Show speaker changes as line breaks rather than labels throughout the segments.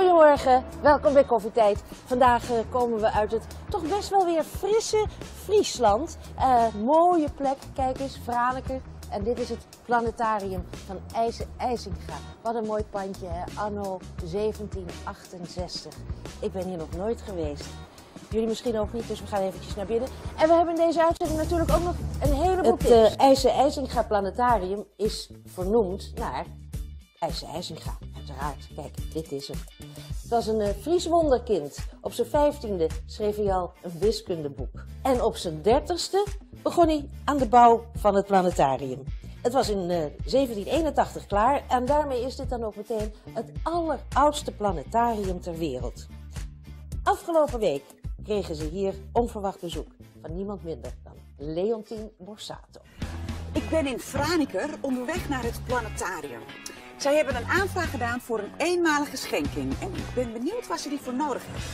Goedemorgen, welkom bij Koffietijd. Vandaag komen we uit het toch best wel weer frisse Friesland. Mooie plek, kijk eens, Franeker. En dit is het planetarium van IJse IJsinga. Wat een mooi pandje, hè? Anno 1768. Ik ben hier nog nooit geweest. Jullie misschien ook niet, dus we gaan eventjes naar binnen. En we hebben in deze uitzending natuurlijk ook nog een heleboel tips. Het IJse IJsinga planetarium is vernoemd naar IJse IJsinga. Uiteraard, kijk, dit is hem. Het was een Fries wonderkind. Op zijn 15e schreef hij al een wiskundeboek. En op zijn 30ste begon hij aan de bouw van het planetarium. Het was in 1781 klaar en daarmee is dit dan ook meteen het alleroudste planetarium ter wereld. Afgelopen week kregen ze hier onverwacht bezoek van niemand minder dan Leontien Borsato.
Ik ben in Franeker onderweg naar het planetarium. Zij hebben een aanvraag gedaan voor een eenmalige schenking. En ik ben benieuwd waar ze die voor nodig hebben.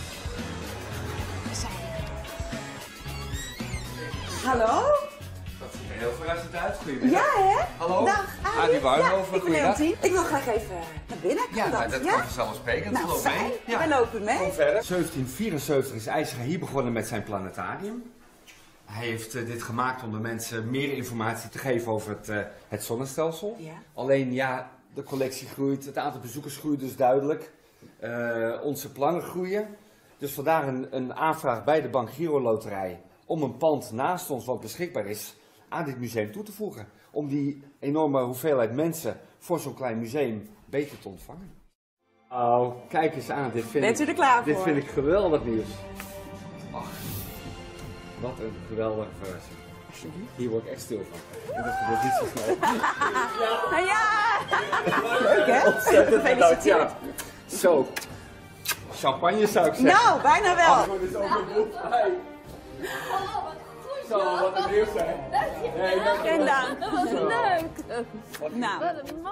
Hallo?
Dat ziet er heel verrassend uit. Goedemiddag.
Ja, hè?
Hallo?
Dag,
Adi Buinhoven,
ik ben Leontien. Ik wil graag even naar binnen.
Ja, dat kan vanzelfsprekend.
Nou,
Loop
fijn.
mee.
We lopen mee.
Kom verder. 1774 is IJsinga hier begonnen met zijn planetarium. Hij heeft dit gemaakt om de mensen meer informatie te geven over het zonnestelsel.
Ja.
Alleen ja, de collectie groeit, het aantal bezoekers groeit dus duidelijk. Onze plannen groeien. Dus vandaar een aanvraag bij de Bank Giro Loterij om een pand naast ons wat beschikbaar is aan dit museum toe te voegen. Om die enorme hoeveelheid mensen voor zo'n klein museum beter te ontvangen. Oh, kijk eens aan.
Bent u er klaar
dit
voor?
vind ik geweldig nieuws. Ach, wat een geweldige versie. Hier word ik echt stil van. En dat gebeurt niet zo snel.
Nou ja! Leuk, hè?
Ontzettend bedankt,
Gefeliciteerd.
ja. Zo. Champagne zou ik zeggen.
Nou, bijna wel.
Antwoord is ook een boek. Hi. Zo, wat een nieuws, hè? Nee,
En dan.
Dat was leuk.
Nou,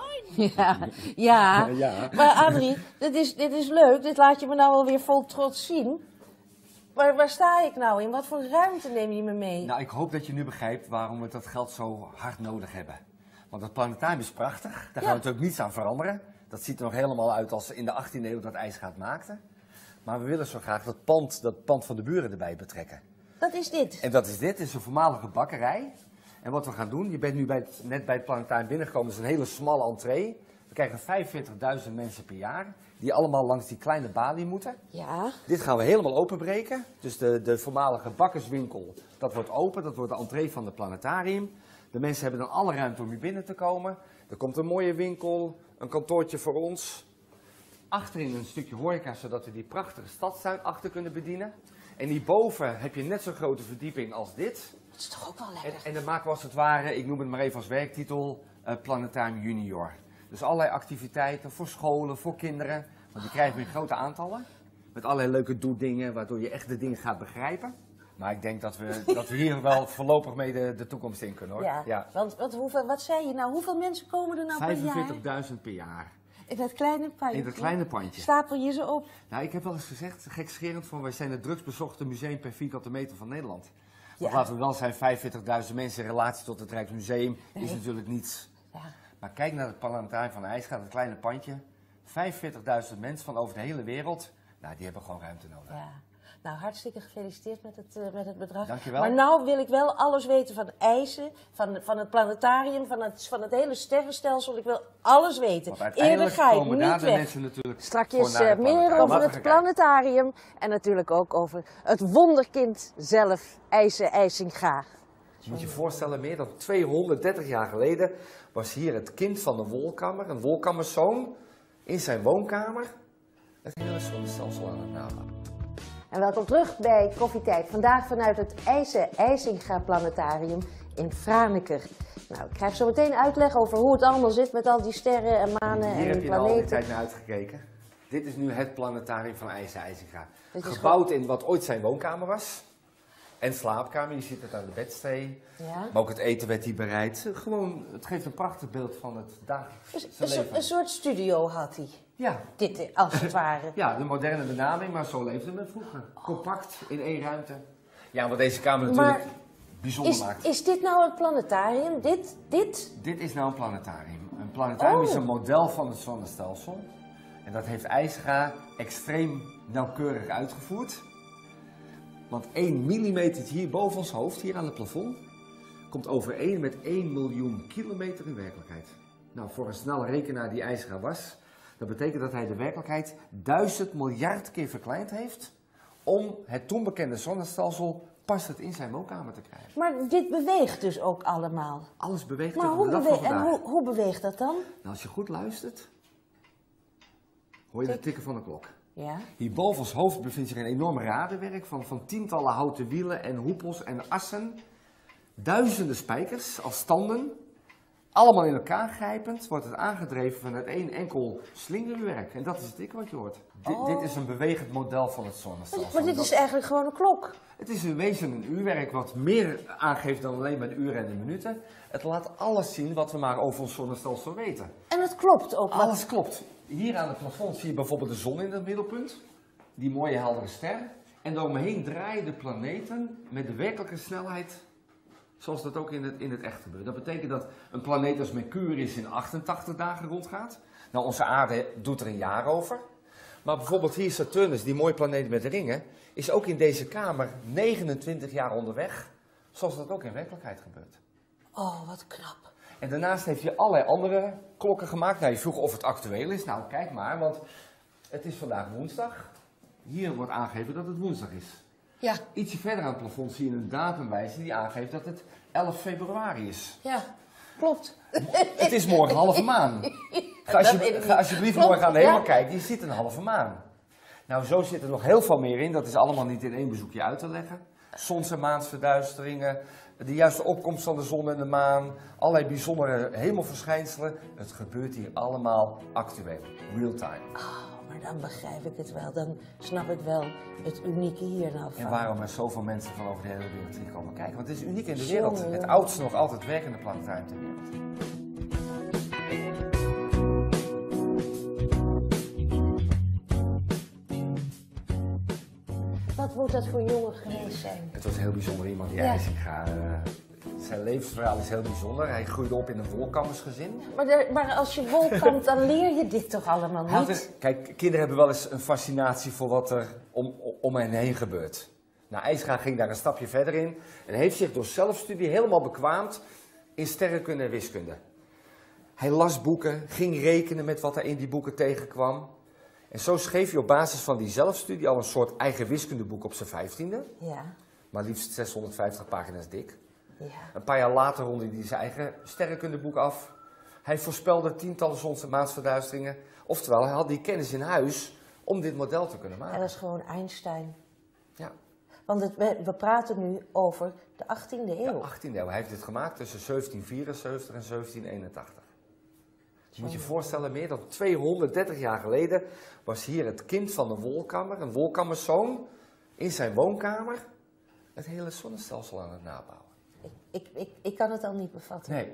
Ja.
Ja.
Maar Adrie, dit is leuk. Dit laat je me nou alweer vol trots zien. Maar waar sta ik nou in? Wat voor ruimte neem je me mee?
Nou, ik hoop dat je nu begrijpt waarom we dat geld zo hard nodig hebben. Want het planetarium is prachtig. Daar gaan we natuurlijk niets aan veranderen. Dat ziet er nog helemaal uit als in de 18e eeuw dat IJsgaard maakte. Maar we willen zo graag dat pand van de buren erbij betrekken.
Dat is dit.
En dat is dit. Het is een voormalige bakkerij. En wat we gaan doen, je bent nu net bij het planetarium binnengekomen. Het is een hele smalle entree. We krijgen 45.000 mensen per jaar die allemaal langs die kleine balie moeten.
Ja.
Dit gaan we helemaal openbreken. Dus de voormalige bakkerswinkel, dat wordt open. Dat wordt de entree van het planetarium. De mensen hebben dan alle ruimte om hier binnen te komen. Er komt een mooie winkel, een kantoortje voor ons. Achterin een stukje horeca, zodat we die prachtige stadstuin achter kunnen bedienen. En hierboven heb je net zo'n grote verdieping als dit.
Dat is toch ook wel lekker.
En dat maken we als het ware, ik noem het maar even als werktitel, Planetarium Junior. Dus allerlei activiteiten voor scholen, voor kinderen. Want die krijgen we in grote aantallen. Met allerlei leuke doedingen, waardoor je echt de dingen gaat begrijpen. Maar ik denk dat we hier wel voorlopig mee de toekomst in kunnen, hoor.
Ja. Want wat zei je nou? Hoeveel mensen komen er nou per jaar?
45.000 per jaar.
In dat kleine pandje?
In dat kleine pandje.
Stapel je ze op?
Nou, ik heb wel eens gezegd, gekscherend, van wij zijn het drugsbezochte museum per vierkante meter van Nederland.
Ja.
Want laten we wel zijn, 45.000 mensen in relatie tot het Rijksmuseum is natuurlijk niets.
Ja.
Maar kijk naar het planetarium van IJsgaard, het kleine pandje. 45.000 mensen van over de hele wereld, nou, die hebben gewoon ruimte nodig.
Ja. Nou, hartstikke gefeliciteerd met het bedrag.
Dankjewel.
Maar nou wil ik wel alles weten van IJzen, van het planetarium, van het hele sterrenstelsel. Ik wil alles weten.
Want uiteindelijk
Eerder ga ik
komen
niet
daar de
weg.
mensen natuurlijk
Strakjes
gewoon naar het
meer
planetarium.
over
Laten we
het
gaan kijken.
planetarium en natuurlijk ook over het wonderkind zelf, IJse IJsinga.
Je moet je voorstellen, meer dan 230 jaar geleden was hier het kind van de wolkammer, een wolkammerszoon, in zijn woonkamer het hele zonnestelsel aan het nagaan.
En welkom terug bij Koffietijd. Vandaag vanuit het IJse IJsinga Planetarium in Franeker. Nou, ik krijg zo meteen uitleg over hoe het allemaal zit met al die sterren en manen
Hier
en
heb je al die
planeten.
tijd naar uitgekeken. Dit is nu het planetarium van IJse IJsinga.
Dit is
Gebouwd in wat ooit zijn woonkamer was. En slaapkamer, je ziet het aan de bedstee.
Ja.
Maar ook het eten werd hier bereid. Gewoon, het geeft een prachtig beeld van het dagelijkse leven.
Een soort studio had hij.
Ja.
Dit als het ware.
Ja, de moderne benaming, maar zo leefde men vroeger. Compact, in één ruimte. Ja, wat deze kamer natuurlijk bijzonder maakt.
Is dit nou een planetarium? Dit?
Dit is nou een planetarium. Een planetarium is een model van het zonnestelsel. En dat heeft IJsga extreem nauwkeurig uitgevoerd. Want 1 millimeter hier boven ons hoofd, hier aan het plafond, komt overeen met 1 miljoen kilometer in werkelijkheid. Nou, voor een snelle rekenaar die IJsga was, dat betekent dat hij de werkelijkheid 1000 miljard keer verkleind heeft om het toen bekende zonnestelsel passend in zijn woonkamer te krijgen.
Maar dit beweegt dus ook allemaal.
Alles beweegt
Maar
tot de dag van vandaag.
en hoe beweegt dat dan?
Nou, als je goed luistert, hoor je het tikken van de klok.
Ja.
Hier boven ons hoofd bevindt zich een enorm radenwerk van tientallen houten wielen en hoepels en assen. Duizenden spijkers als standen. Allemaal in elkaar grijpend wordt het aangedreven vanuit één enkel slingerwerk. En dat is het tikken wat je hoort. Dit is een bewegend model van het zonnestelsel.
Maar dit is eigenlijk gewoon een klok.
Het is in wezen een uurwerk wat meer aangeeft dan alleen maar de uren en de minuten. Het laat alles zien wat we maar over ons zonnestelsel weten.
En het klopt ook.
Alles klopt. Hier aan het plafond zie je bijvoorbeeld de zon in het middelpunt. Die mooie heldere ster. En daaromheen draaien de planeten met de werkelijke snelheid zoals dat ook in het echt gebeurt. Dat betekent dat een planeet als Mercurius in 88 dagen rondgaat. Nou, onze aarde doet er een jaar over. Maar bijvoorbeeld hier Saturnus, die mooie planeet met de ringen, is ook in deze kamer 29 jaar onderweg. Zoals dat ook in werkelijkheid gebeurt.
Oh, wat knap.
En daarnaast heeft hij allerlei andere klokken gemaakt. Nou, je vroeg of het actueel is. Nou, kijk maar, want het is vandaag woensdag. Hier wordt aangegeven dat het woensdag is.
Ja.
Ietsje verder aan het plafond zie je een datumwijzer die aangeeft dat het 11 februari is.
Ja, klopt.
Het is morgen halve maan. Ga alsjeblieft morgen aan de hemel kijken, je ziet een halve maan. Nou, zo zit er nog heel veel meer in. Dat is allemaal niet in één bezoekje uit te leggen. Zons- en maansverduisteringen, de juiste opkomst van de zon en de maan, allerlei bijzondere hemelverschijnselen. Het gebeurt hier allemaal actueel, real time.
Oh, maar dan begrijp ik het wel. Dan snap ik wel het unieke hier nou van.
En waarom er zoveel mensen van over de hele wereld hier komen kijken. Want het is uniek in de wereld. Het oudste nog altijd werkende planetarium ter wereld.
Wat moet dat voor jongen geweest zijn?
Het was heel bijzonder iemand, die IJsga. Zijn levensverhaal is heel bijzonder. Hij groeide op in een wolkammersgezin.
Maar als je wolkamt, dan leer je dit toch allemaal niet?
Kijk, kinderen hebben wel eens een fascinatie voor wat er om hen heen gebeurt. Nou, IJsga ging daar een stapje verder in en heeft zich door zelfstudie helemaal bekwaamd in sterrenkunde en wiskunde. Hij las boeken, ging rekenen met wat er in die boeken tegenkwam. En zo schreef hij op basis van die zelfstudie al een soort eigen wiskundeboek op zijn 15e.
Ja.
Maar liefst 650 pagina's dik.
Ja.
Een paar jaar later ronde hij zijn eigen sterrenkundeboek af. Hij voorspelde tientallen zons- en maansverduisteringen. Oftewel, hij had die kennis in huis om dit model te kunnen maken.
En dat is gewoon Einstein.
Ja.
Want we praten nu over de 18e eeuw.
De 18e eeuw. Hij heeft dit gemaakt tussen 1774 en 1781. Je moet je voorstellen, meer dan 230 jaar geleden was hier het kind van een wolkammerszoon, in zijn woonkamer het hele zonnestelsel aan het nabouwen.
Ik kan het al niet bevatten.
Nee.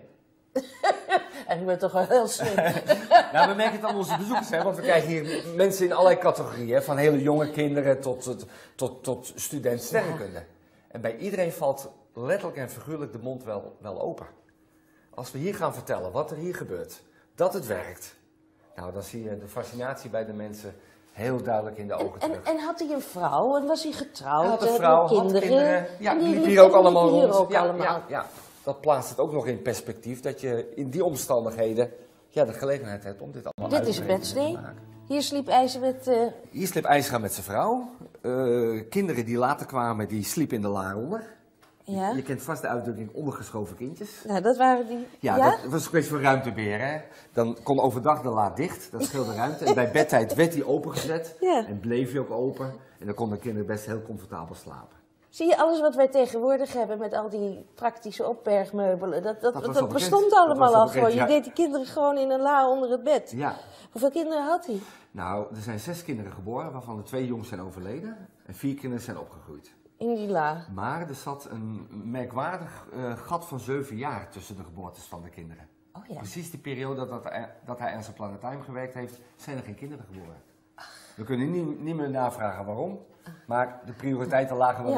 En ik ben toch wel heel slim.
Nou, we merken het aan onze bezoekers, hè, want we krijgen hier mensen in allerlei categorieën, van hele jonge kinderen tot student sterrenkunde. Ja. En bij iedereen valt letterlijk en figuurlijk de mond wel open. Als we hier gaan vertellen wat er hier gebeurt, dat het werkt, nou, dan zie je de fascinatie bij de mensen heel duidelijk in de ogen terug.
En had hij een vrouw en was hij getrouwd?
Hij had een vrouw, kinderen. Ja, die liepen hier ook allemaal rond. Ja. Dat plaatst het ook nog in perspectief, dat je in die omstandigheden de gelegenheid hebt om dit allemaal uit te maken.
Hier sliep IJsga met...
Hier sliep IJsga met zijn vrouw. Kinderen die later kwamen, die sliepen in de la onder.
Ja.
Je kent vast de uitdrukking ondergeschoven kindjes.
Nou, dat waren die...
Ja, dat was een kwestie van ruimtebeheer, hè. Dan kon overdag de la dicht, dat scheelde ruimte. En bij bedtijd werd die opengezet en bleef hij ook open. En dan konden de kinderen best heel comfortabel slapen.
Zie je, alles wat wij tegenwoordig hebben met al die praktische opbergmeubelen, dat bestond allemaal al gewoon. Je deed die kinderen gewoon in een la onder het bed.
Ja.
Hoeveel kinderen had hij?
Nou, er zijn 6 kinderen geboren, waarvan er 2 jongens zijn overleden. En 4 kinderen zijn opgegroeid.
In die la.
Maar er zat een merkwaardig gat van 7 jaar tussen de geboortes van de kinderen.
Oh ja.
Precies die periode dat hij aan zijn planetarium gewerkt heeft, zijn er geen kinderen geboren. We kunnen niet meer navragen waarom, maar de prioriteiten lagen wellicht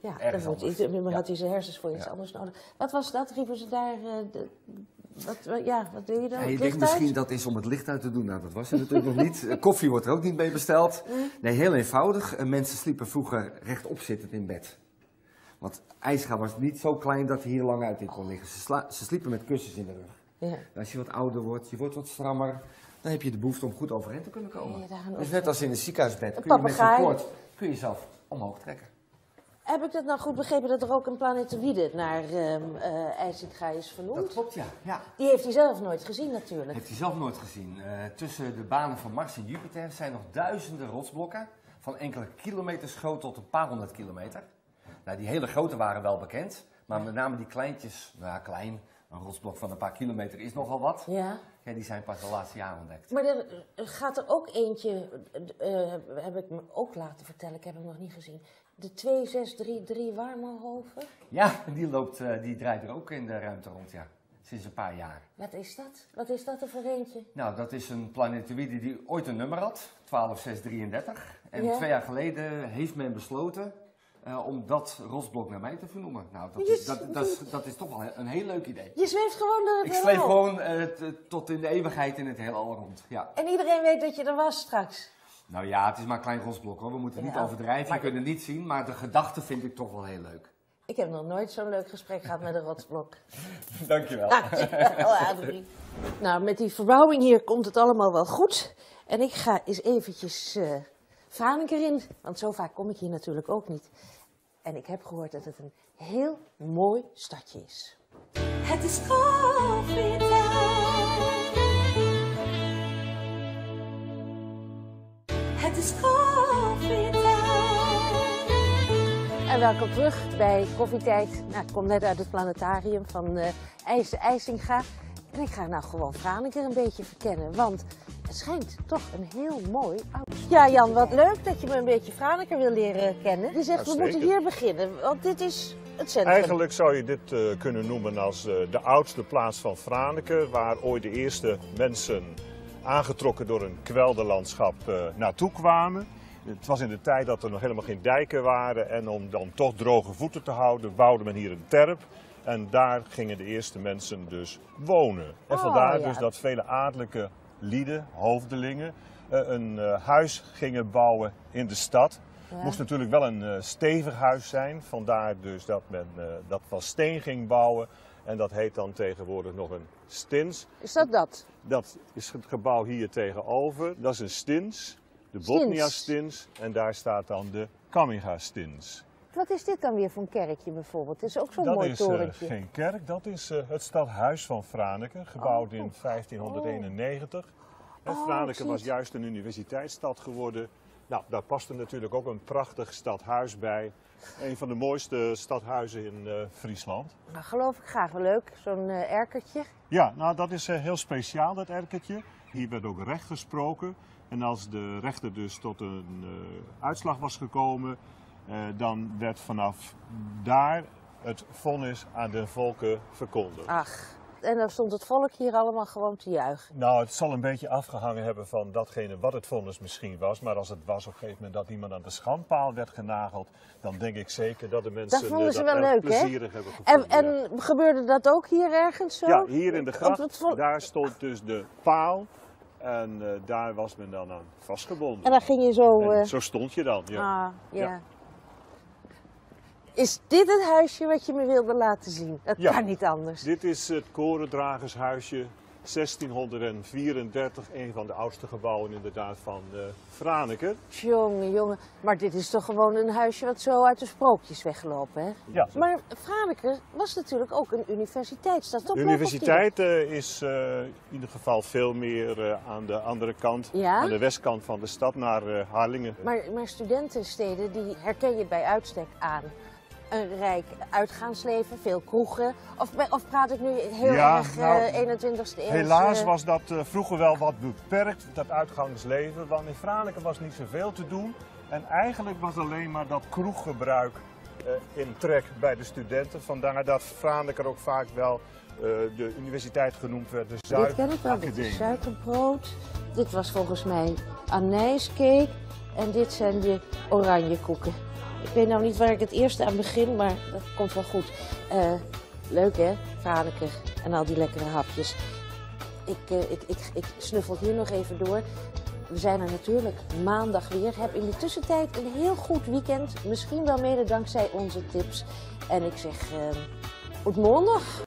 Ja,
ergens
dan
anders.
had hij zijn hersens voor iets anders nodig. Wat was dat? Riepen ze daar... wat deed je dan?
Ja, je
Licht
denkt
uit?
misschien dat is om het licht uit te doen. Nou, dat was er natuurlijk nog niet. Koffie wordt er ook niet mee besteld. Nee, heel eenvoudig. Mensen sliepen vroeger rechtop zittend in bed. Want IJsga was niet zo klein dat hij hier lang uit in kon liggen. Ze sliepen met kussens in de rug.
Ja.
Als je wat ouder wordt, je wordt wat strammer, dan heb je de behoefte om goed overeind te kunnen komen.
Ja, daar gaan we
Dus
op.
net als in een ziekenhuisbed,
Een
kun je met zo'n
papegaai.
koord kun je jezelf omhoog trekken.
Heb ik dat nou goed begrepen dat er ook een planetoïde naar IJsga is vernoemd?
Dat klopt, ja.
Die heeft hij zelf nooit gezien natuurlijk.
Heeft hij zelf nooit gezien. Tussen de banen van Mars en Jupiter zijn nog duizenden rotsblokken. Van enkele kilometers groot tot een paar honderd kilometer. Nou, die hele grote waren wel bekend. Maar met name die kleintjes, nou ja, klein, een rotsblok van een paar kilometer is nogal wat.
Ja.
Ja, die zijn pas de laatste jaren ontdekt.
Maar er gaat er ook eentje, heb ik me ook laten vertellen, ik heb hem nog niet gezien. De 2633 Warmerhoven.
Ja, die draait er ook in de ruimte rond, ja. Sinds een paar jaar.
Wat is dat? Wat is dat er voor eentje?
Nou, dat is een planetoïde die ooit een nummer had, 12633. En
Ja.
2 jaar geleden heeft men besloten om dat rotsblok naar mij te vernoemen. Nou, dat is toch wel een heel leuk idee.
Je zweeft gewoon door het
Ik
heelal.
zweef gewoon tot in de eeuwigheid in het heelal rond. Ja.
En iedereen weet dat je er was straks.
Nou ja, het is maar een klein rotsblok hoor. We moeten niet
Ja,
overdrijven,
maar-
je kunt het niet zien, maar de gedachte vind ik toch wel heel leuk.
Ik heb nog nooit zo'n leuk gesprek gehad met een rotsblok.
Dankjewel.
Dankjewel, Adrie. Nou, met die verbouwing hier komt het allemaal wel goed. En ik ga eens eventjes Franeker in, want zo vaak kom ik hier natuurlijk ook niet. En ik heb gehoord dat het een heel mooi stadje is.
Het is koffietijd. Het is koffietijd.
En welkom terug bij Koffietijd. Nou, ik kom net uit het planetarium van IJsinga. En ik ga nou gewoon Franeker een beetje verkennen, want het schijnt toch een heel mooi oud. Ja, Jan, wat leuk dat je me een beetje Franeker wil leren kennen. Je zegt, we moeten hier beginnen, want dit is het centrum.
Eigenlijk zou je dit kunnen noemen als de oudste plaats van Franeker, waar ooit de eerste mensen aangetrokken door een kwelderlandschap naartoe kwamen. Het was in de tijd dat er nog helemaal geen dijken waren en om dan toch droge voeten te houden, bouwde men hier een terp. En daar gingen de eerste mensen dus wonen. En vandaar
ja.
dus dat vele adellijke lieden, hoofdelingen, een huis gingen bouwen in de stad. Het moest natuurlijk wel een stevig huis zijn, vandaar dus dat men dat van steen ging bouwen. En dat heet dan tegenwoordig nog een stins.
Is dat dat?
Dat is het gebouw hier tegenover. Dat is een stins, de Botnia stins. En daar staat dan de Caminga stins.
Wat is dit dan weer voor een kerkje bijvoorbeeld? Het is ook zo'n
Dat
mooi
is
torentje.
geen kerk, dat is het stadhuis van Franeker, gebouwd in 1591. En Franeker
zie
was
het.
juist een universiteitsstad geworden. Nou, daar paste natuurlijk ook een prachtig stadhuis bij. Een van de mooiste stadhuizen in Friesland.
Nou, geloof ik graag wel leuk, zo'n erkertje.
Ja, nou dat is heel speciaal, dat erkertje. Hier werd ook recht gesproken. En als de rechter dus tot een uitslag was gekomen, dan werd vanaf daar het vonnis aan de volken verkondigd.
Ach, en dan stond het volk hier allemaal gewoon te juichen.
Nou, het zal een beetje afgehangen hebben van datgene wat het vonnis misschien was. Maar als het was op een gegeven moment dat iemand aan de schandpaal werd genageld, dan denk ik zeker dat de mensen
Dat vonden ze
dat
wel
erg
leuk, hè?
plezierig hebben gevonden.
En gebeurde dat ook hier ergens zo?
ja, hier in de
Want het
gracht,
vol-
daar stond dus de paal. En daar was men dan aan vastgebonden.
En dan ging je zo...
En zo stond je dan, ja.
ja.
Ja.
Is dit het huisje wat je me wilde laten zien? Dat
Ja.
kan niet anders.
Dit is het korendragershuisje 1634, een van de oudste gebouwen inderdaad van Franeker.
Jongen, jongen. Maar dit is toch gewoon een huisje wat zo uit de sprookjes weggelopen, hè?
Ja.
Maar Franeker was natuurlijk ook een universiteitsstad.
De universiteit is in ieder geval veel meer aan de andere kant,
Ja?
aan de westkant van de stad, naar Harlingen.
Maar studentensteden, die herken je bij uitstek aan. Een rijk uitgaansleven, veel kroegen. Of praat ik nu heel
Ja,
erg
nou,
21ste eeuw?
Helaas was dat vroeger wel wat beperkt, dat uitgangsleven, want in Franeker was niet zoveel te doen. En eigenlijk was alleen maar dat kroeggebruik in trek bij de studenten. Vandaar dat Franeker ook vaak wel de universiteit genoemd werd, de
Dit ken ik wel, dit is
Zuidacademie.
suikerbrood. Dit was volgens mij anijscake. En dit zijn de oranje koeken. Ik weet nou niet waar ik het eerste aan begin, maar dat komt wel goed. Leuk hè, Franeker en al die lekkere hapjes. Ik snuffel hier nog even door. We zijn er natuurlijk maandag weer. Heb in de tussentijd een heel goed weekend. Misschien wel mede dankzij onze tips. En ik zeg, tot maandag.